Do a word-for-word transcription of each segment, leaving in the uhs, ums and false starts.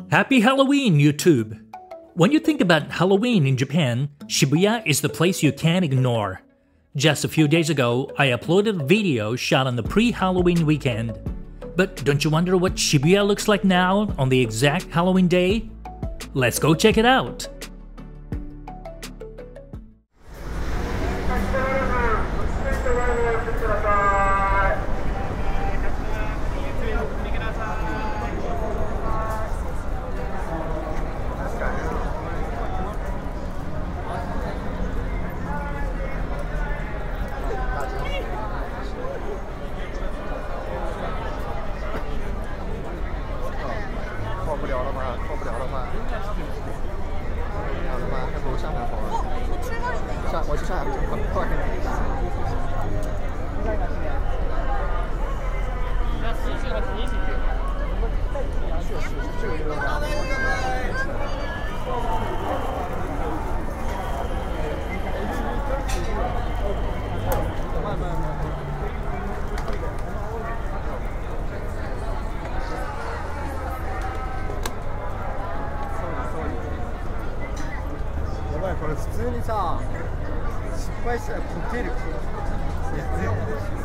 Happy Halloween, YouTube! When you think about Halloween in Japan, Shibuya is the place you can't ignore. Just a few days ago, I uploaded a video shot on the pre-Halloween weekend. But don't you wonder what Shibuya looks like now on the exact Halloween day? Let's go check it out! これ普通にさ、失敗したらこける。いや、絶対。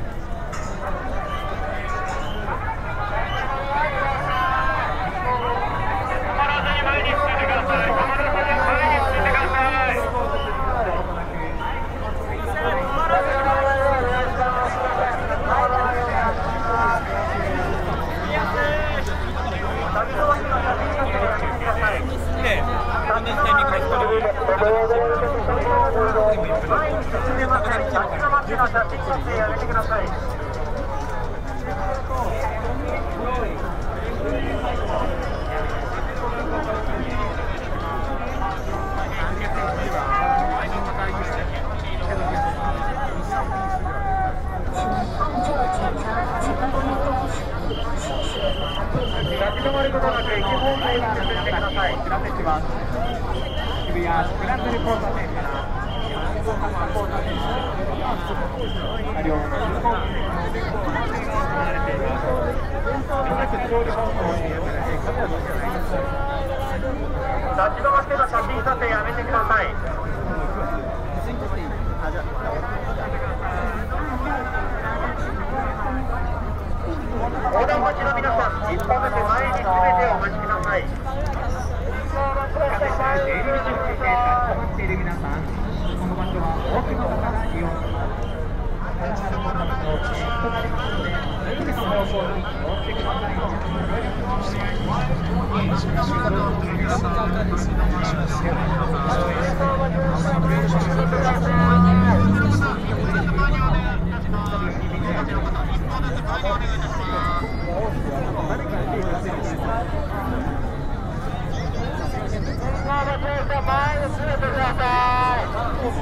立ち止まっての写真撮影やめてください。横断待ちの皆さん、一歩ずつ前に進めてお待ちください。出入り口を見て立ち止まっている皆さん、この場所は多くの方が利用します。となりますので、無理の方向に移動してください。前に進めてください。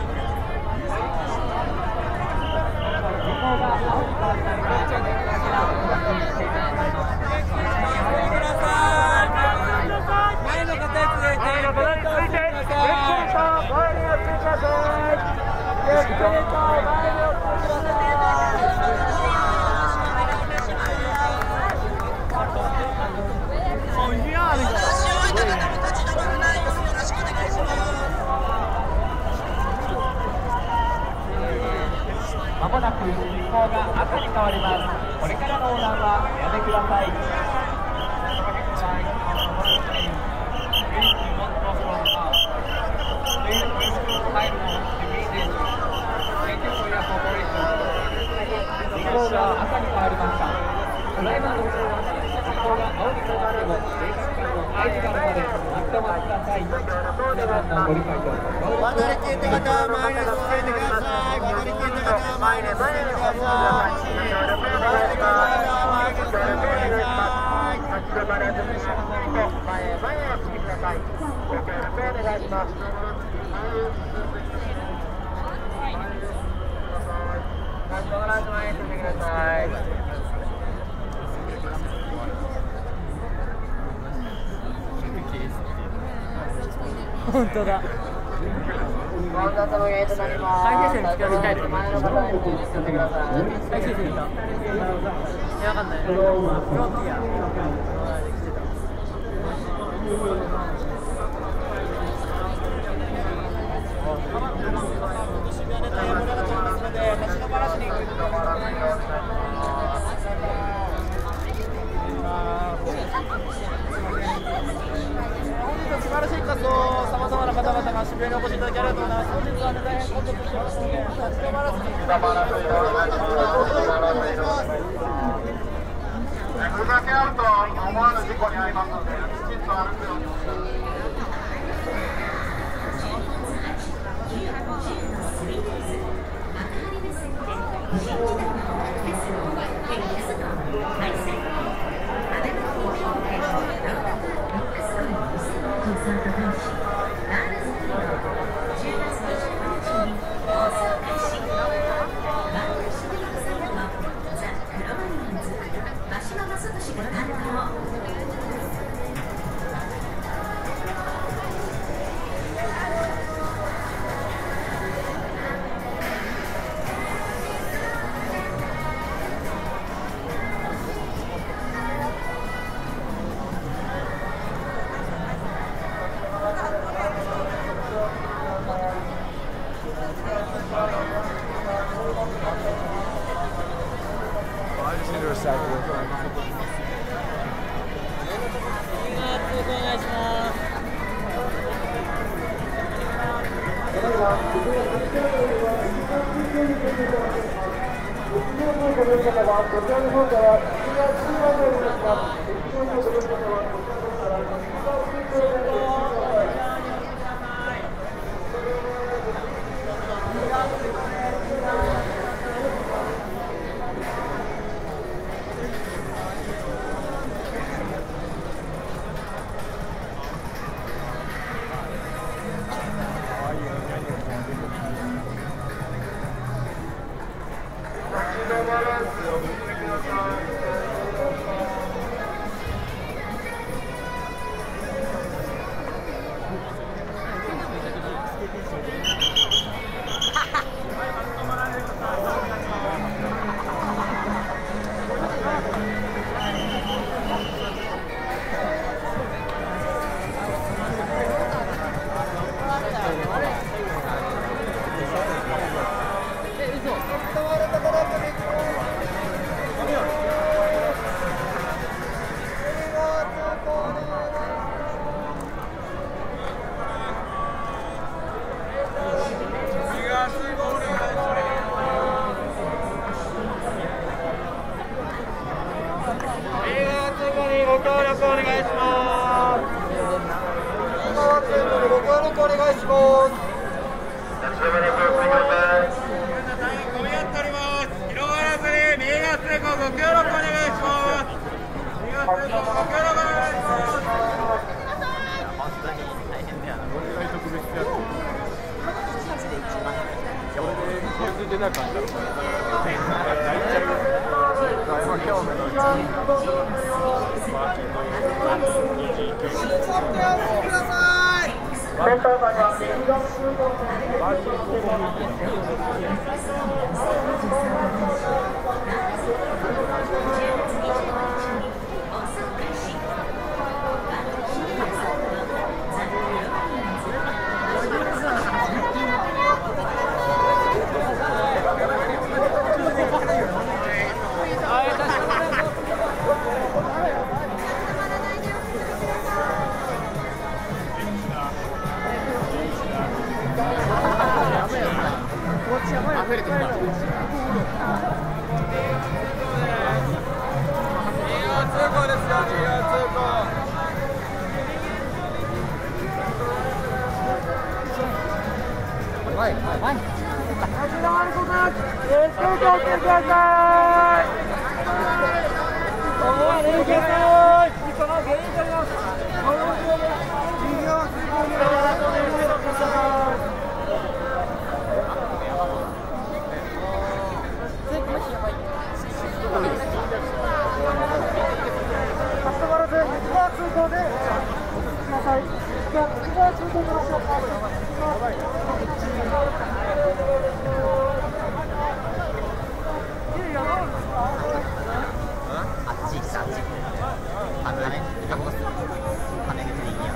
まもなく信号が赤に変わります。これからの横断はおやめください。信号が赤に変わりました。ドライバーの方は信号が青に変わっても警察官の合図があるまで立ち止まってください。皆さんのご理解と渡り切った方は前に進んでください。渡り切った方は前に進んでください。渡り切った方は前に進んでください。 車で進みますと前へ前へお進みください。ご協力お願いします。必ず前へ進んでください。 本当だ。 混雑のゲートになります。 再生線近づきたいです。 前の方に進んでください。 再生線いた。いや、わかんない。フロンティア。 素晴らしい活動、さまざまな方々が渋谷にお越しいただきありがとうございます。本日はね、大変混雑してますので、立ち止まらずに。 ふざけ合うと思わぬ事故に遭いますので、きちんと歩くように。 あっち行ってあっち。あのね、タバコ吸う。羽根口でいいや。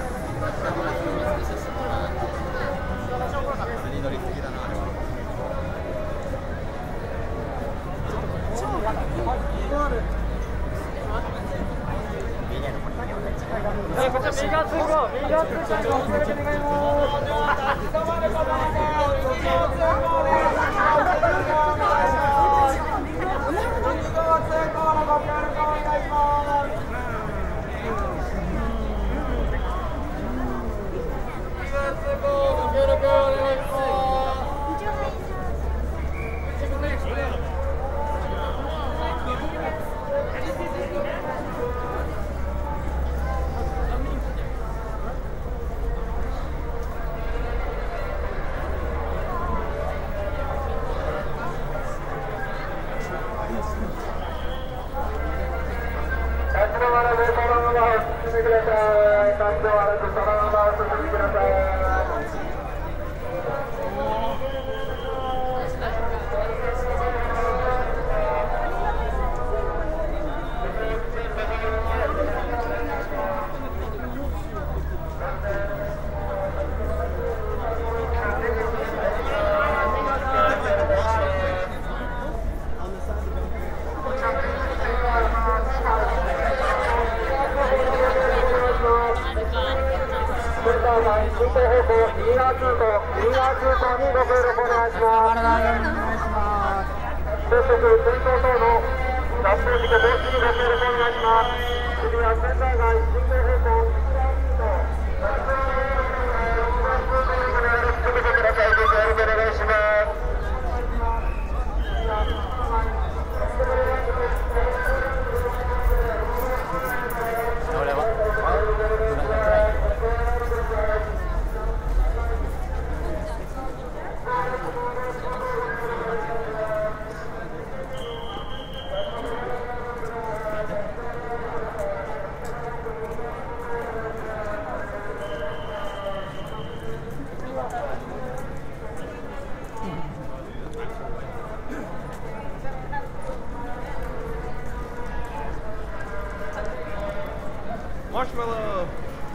Marshmallow!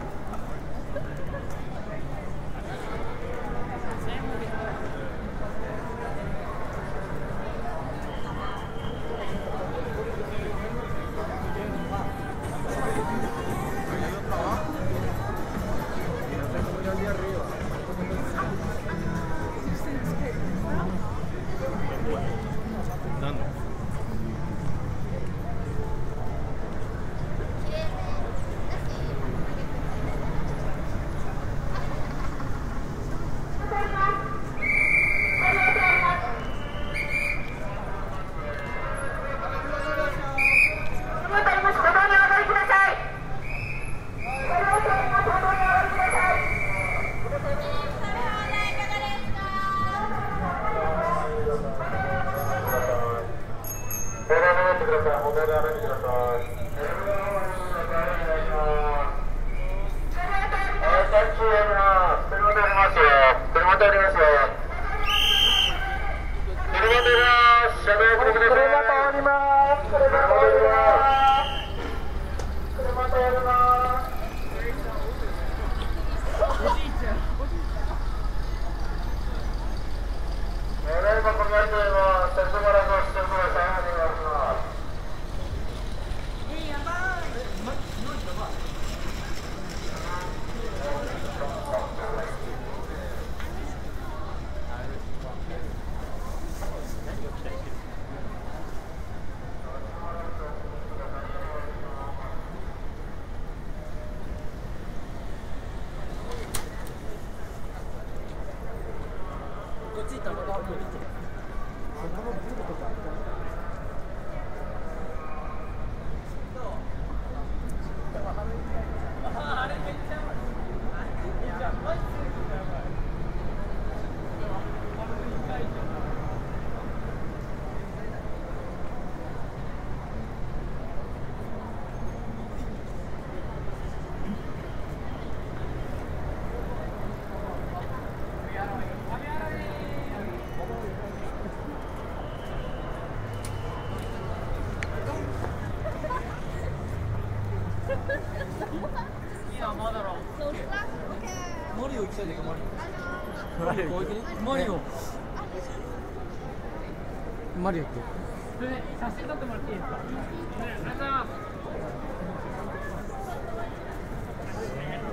マリオってそれで写真撮ってもらっていいですか。ね、ありがとうございます。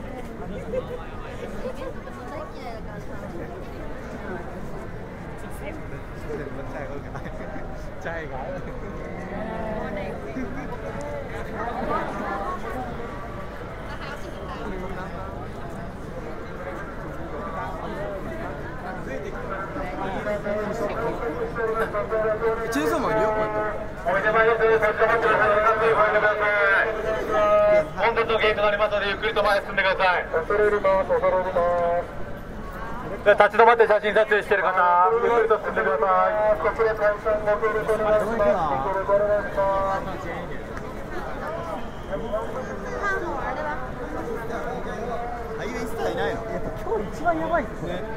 ใช่ครับチェーンソーマンよかった。おめでとうございます。そして本日のご覧ください。本日のゲートになりますのでゆっくりと前に進んでください。恐れ入ります。恐れ入ります。立ち止まって写真撮影している方、ゆっくりと進んでください。こちら大変ご協力お願いします。ご協力お願いします。ハイウェイスターいないの？やっぱ今日一番やばいですね。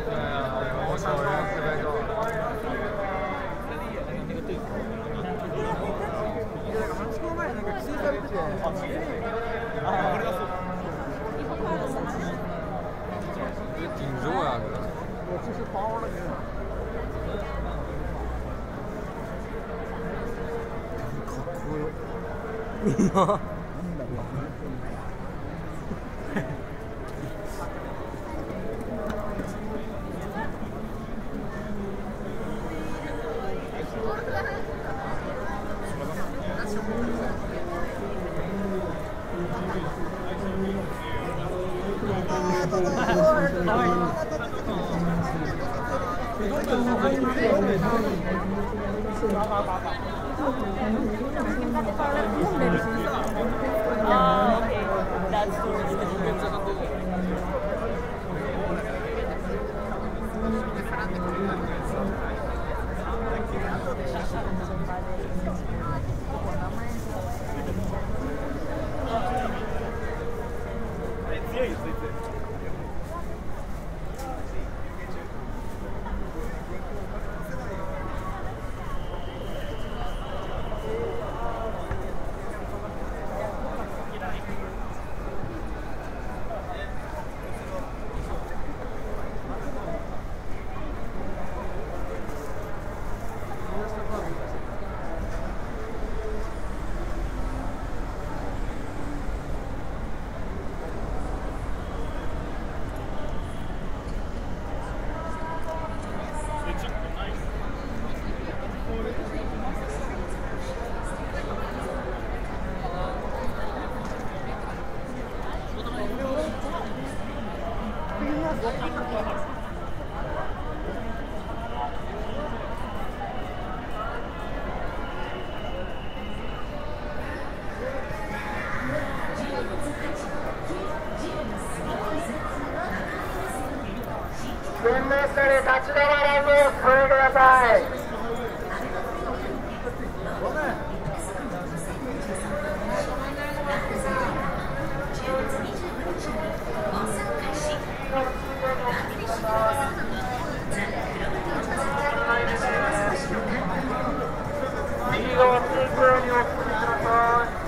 電動車で立ち止まらず進んでください。右側通行にお進みください。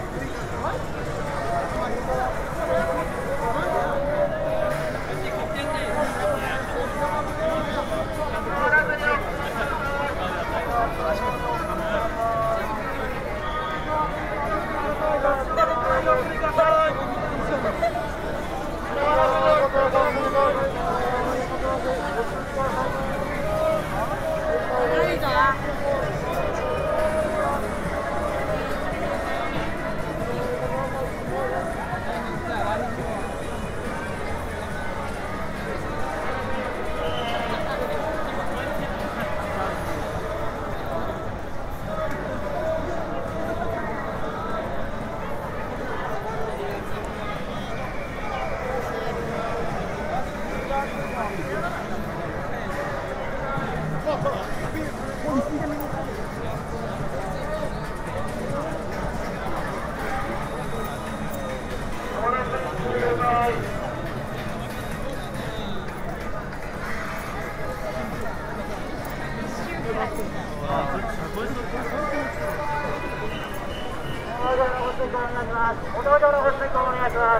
歩道上のご通行お願いします。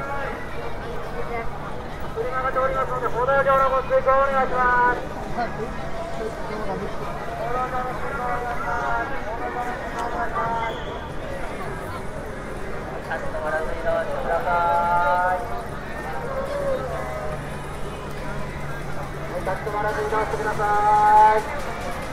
車が通りますので、歩道上のご通行お願いします。歩道上のご通行お願いします。歩道上のご通行お願いします。立ち止まらず移動してください。 止まらず移動してください。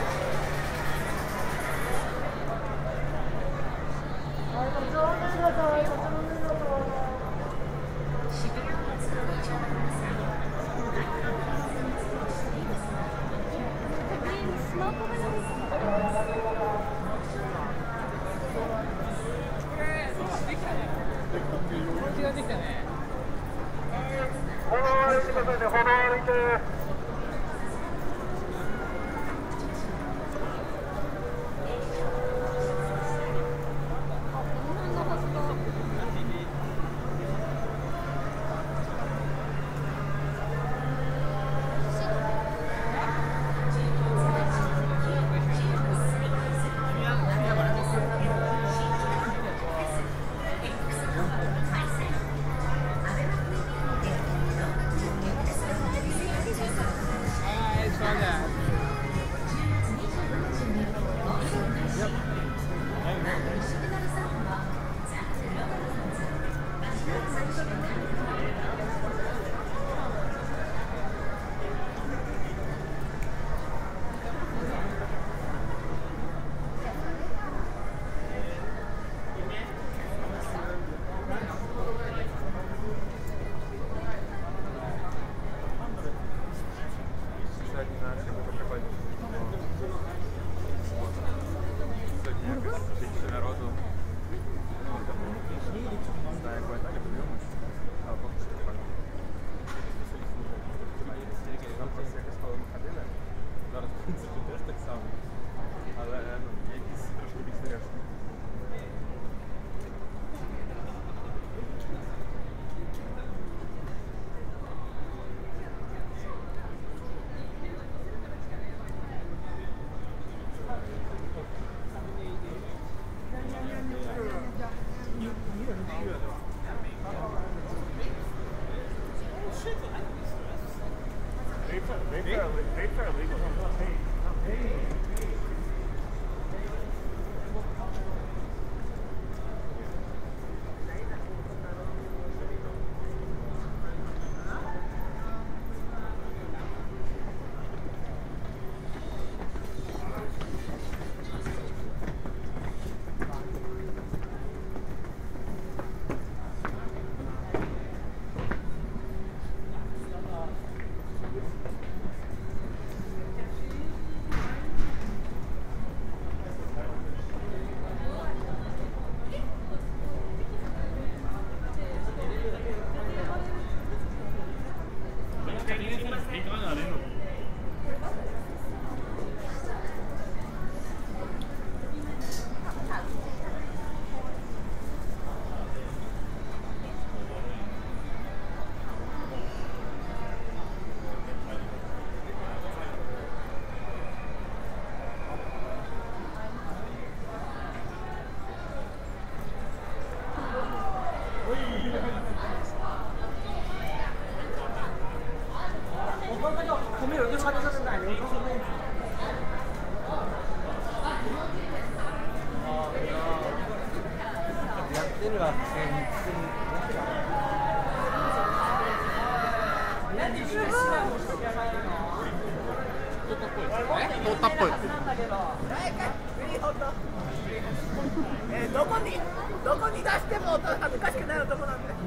どこにどこに出しても恥ずかしくない男なんで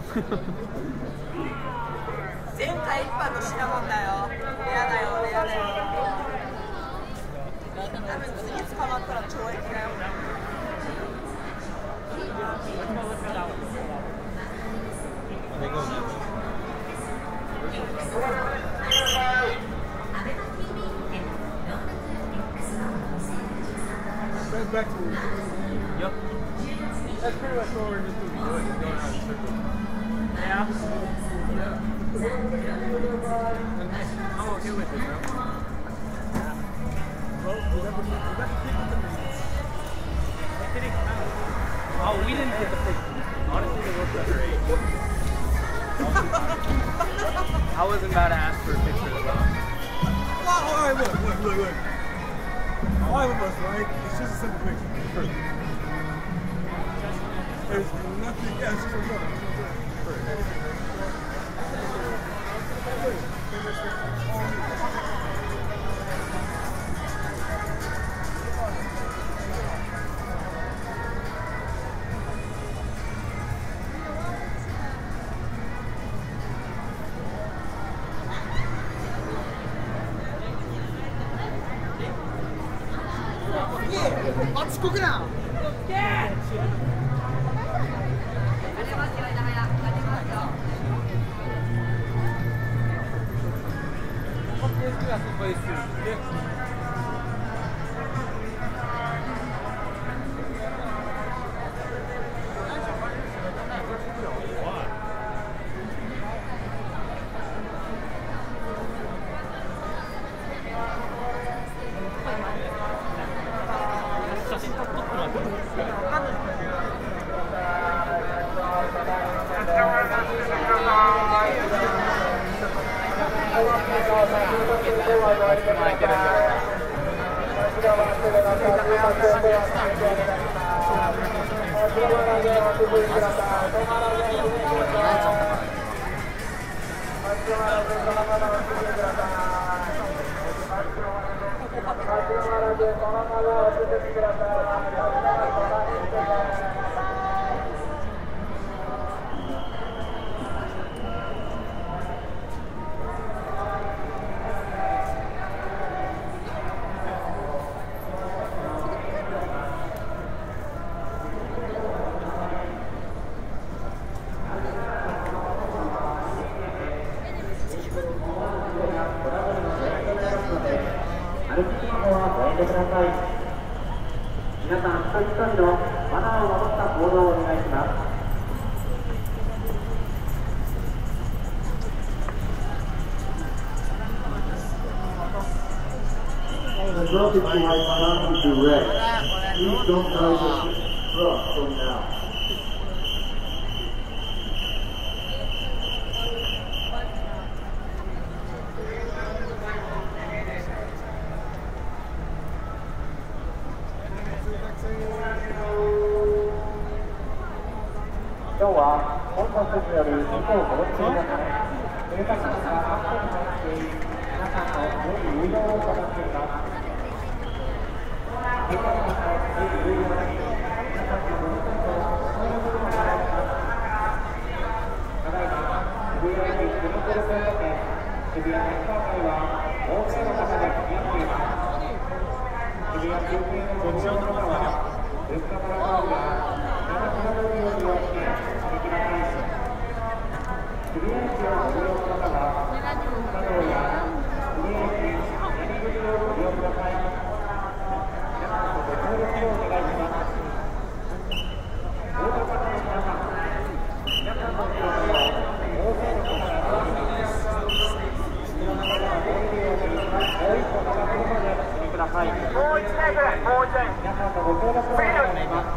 前回一番の品物だよ。レアだよ、レアだよ。多分次捕まったら懲役だよ。 Back to yep. That's pretty much what we're just doing. Going around in circles. Yeah. Yeah. I'm okay with it, bro. Well, we got the we got the pick with the minutes. Oh, we didn't get the pick. Honestly, it worked out great. I wasn't about to ask for a picture as well. Well, all right, look, look, look, look. All of us, right? It's just a simple picture. There's nothing else to do. Perfect. あっちこくな。 Drop it to my banana direct. Please don't drive the truck from now. 今日は本コースによる事故をご注意のため、入札者が発行になっている皆さんの良い誘導を行っています。入札者の良い誘導に皆さんのご理解とご協力をお願いします。ただいま渋谷駅地元路線路線渋谷センター街は大勢の方で賑わっています。渋谷中継のご利用の方は物価から通りや長島通りを利用してお出ください。渋谷駅をご利用の方は佐藤や渋谷駅南口をご利用ください。皆さんのご協力をお願いします。大阪の皆さん、皆さんの後ろには大勢の方が並んでいます。車の中が多いようにもう一歩長くまでお進みください。もう一台ぐらい、もう一台。皆さんのご協力をお願いします。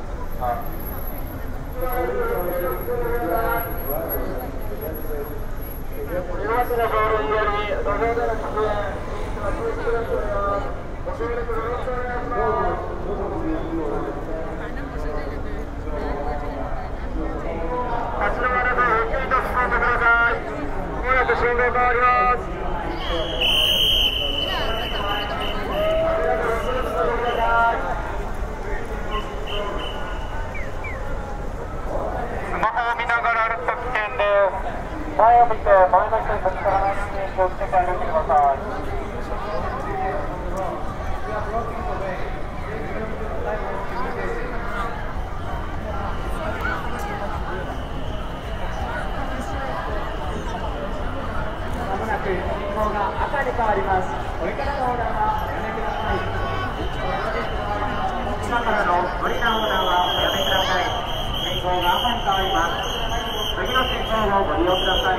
前を見て前の人にぶつからないように気をつけて歩いてください。まもなく信号が赤に変わります。これからの横断はおやめください。今からの無理な横断はおやめください。信号が赤に変わります。次の信号をご利用ください。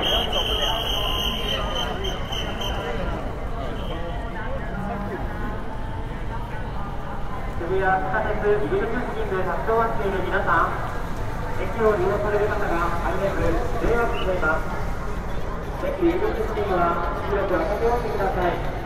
渋谷地下鉄入り口付近で立ち止まっている皆さん、駅を利用される方が入れず迷惑しています。駅入り口付近は広く開けておいてください。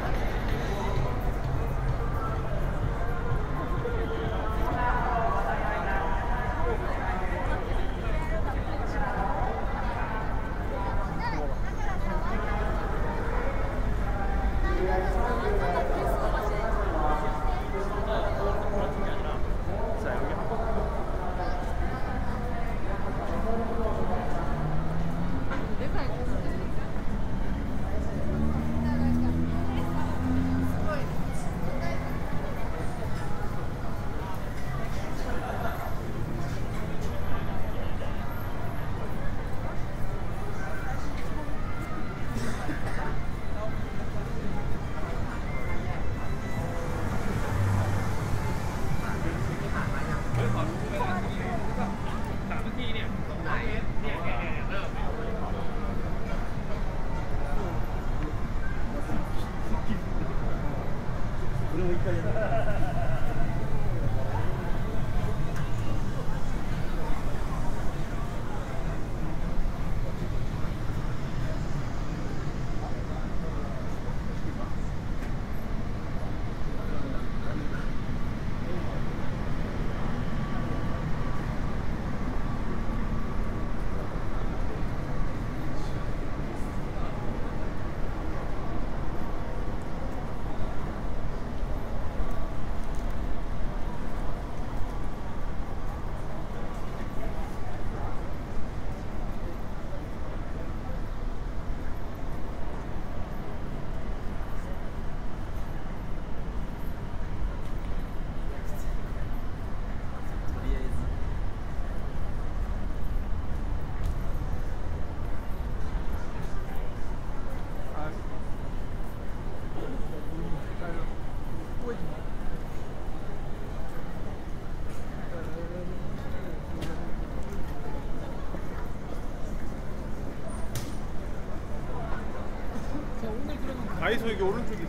다이소 여기 오른쪽에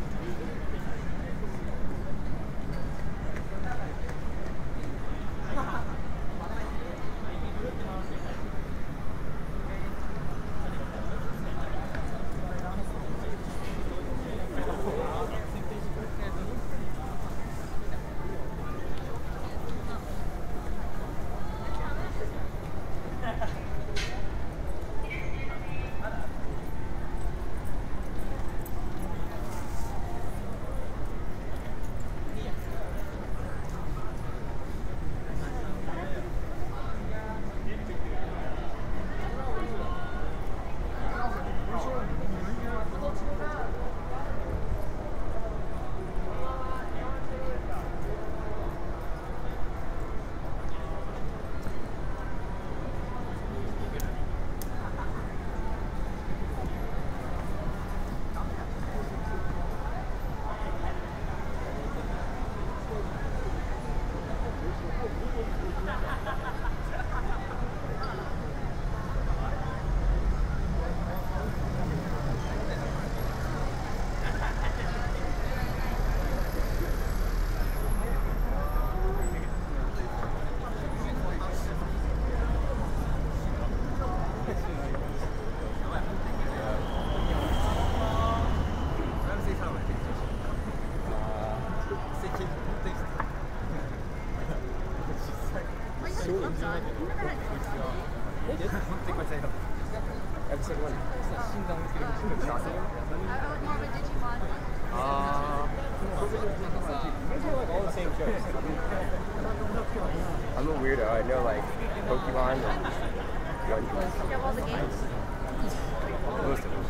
I'm a weirdo. I know like Pokemon and One Piece. You have all the games? Most of them.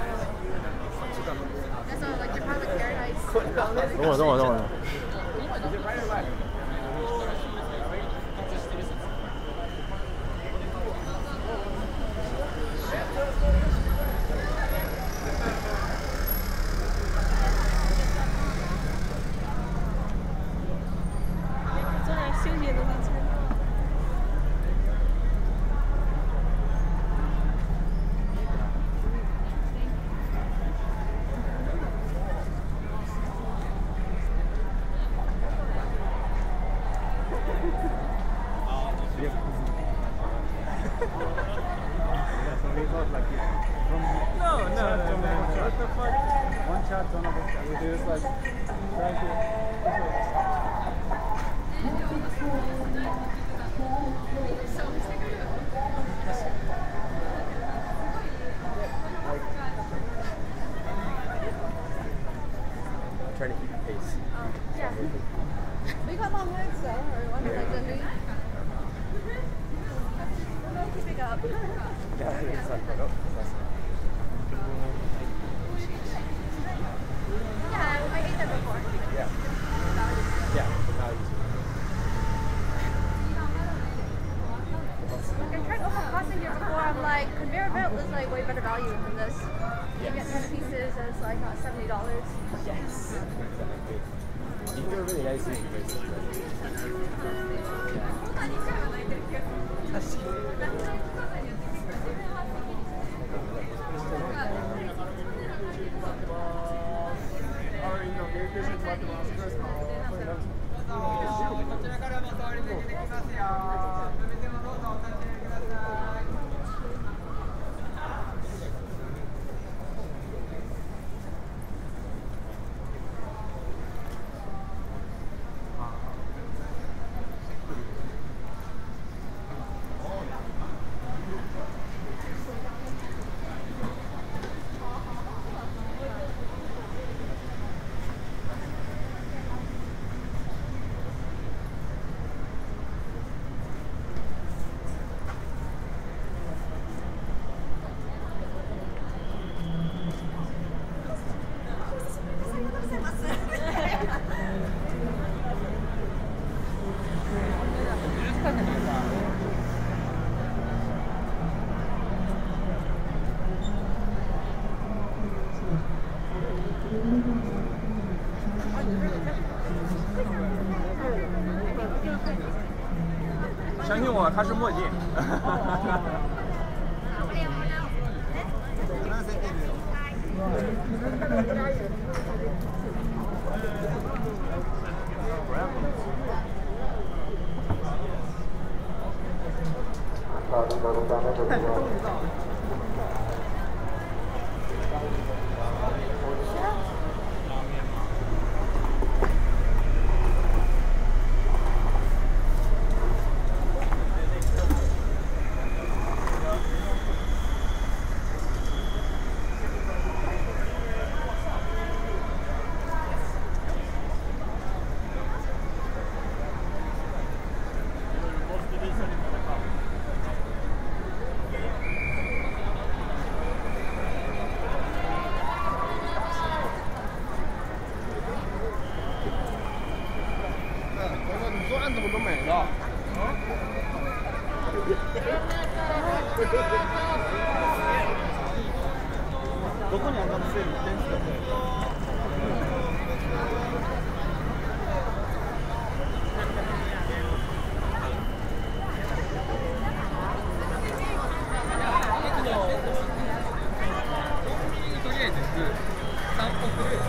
That's all like your Pirate Paradise. Don't worry, don't worry, don't worry. Is it right or left? Trying to keep the pace. Um, yeah. We got long legs though, or one leg, didn't we? We'll keep it up. Yeah, it's not quite up. Yeah, I ate that before. Yeah. Yeah, the values. Like I tried Open Crossing here before, I'm like, conveyor belt is like way better value than this. You get ten pieces as like uh, seventy dollars. Yes. You can do a really nice easy basis. Already know, らからも通り抜けてきますよ。それでもどうぞお立ち寄りください。 相信我，他是墨镜。 どこに赤のセール売ってんすかこれ。 とりあえず散歩する。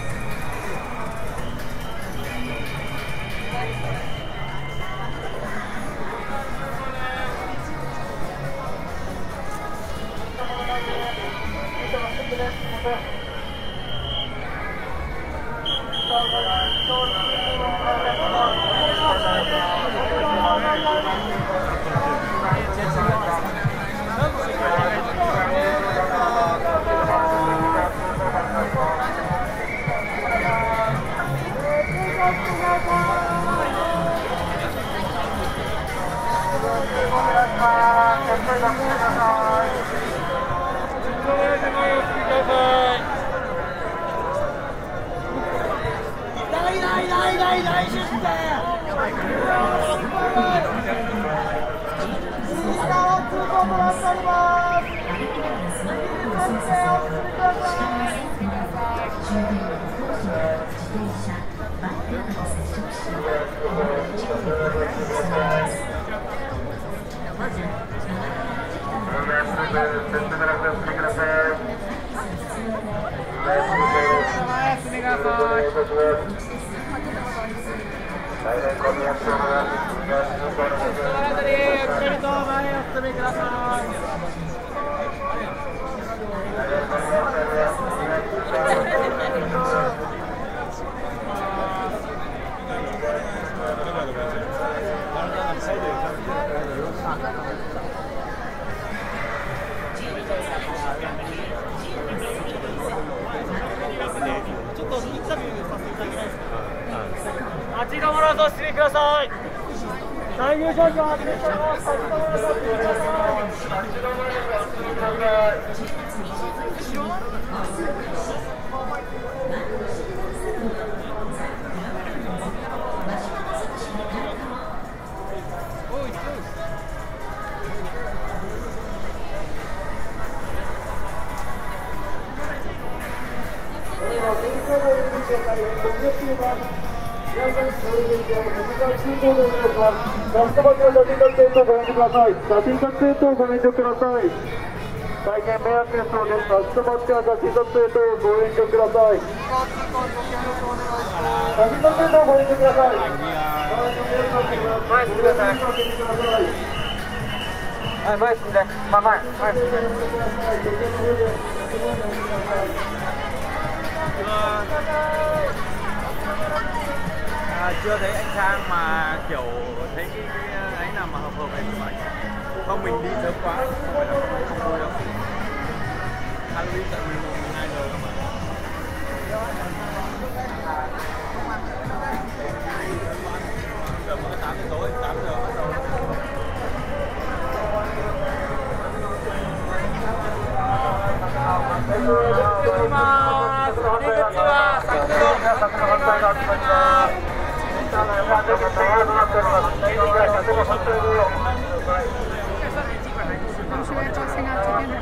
ラストバスの写真撮影等ご遠慮ください。写真撮影等ご遠慮ください。大変迷惑ですので、ラストバスの写真撮影等ご遠慮ください。 写真撮影とご遠慮ください。 前に来てください。はい、前進んで。まあ、前、前進んで。 À, chưa thấy anh Sang mà kiểu thấy cái, cái ấy nào mà hợp hợp với mình. Không mình đi sớm quá, không phải là không không vui đâu. Halloween tận mười một, mười hai giờ các bạn. Giờ mới tám giờ tối, tám giờ bắt đầu. I'm sure it's all sing out together.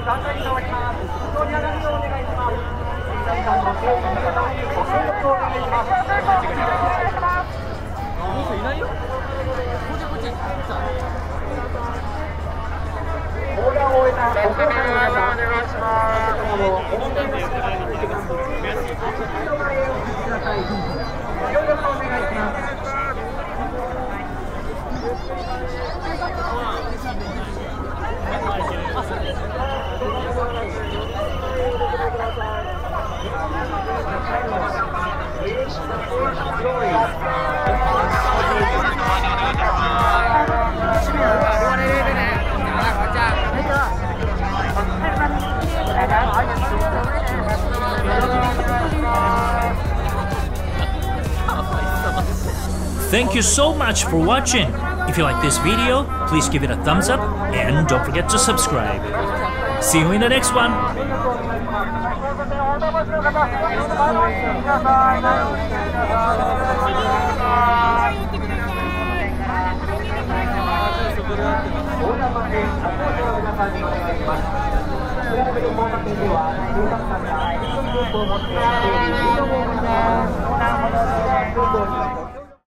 段階に変わります。本当に上がるようお願いします。皆さんの整理の方にご協力をお願いします。いないよ。横断を終えたご乗車の皆さん、お願いします。お乗りの前へお進みください。ご協力をお願いします。 Thank you so much for watching. If you like this video, please give it a thumbs up and don't forget to subscribe. See you in the next one. Thank you.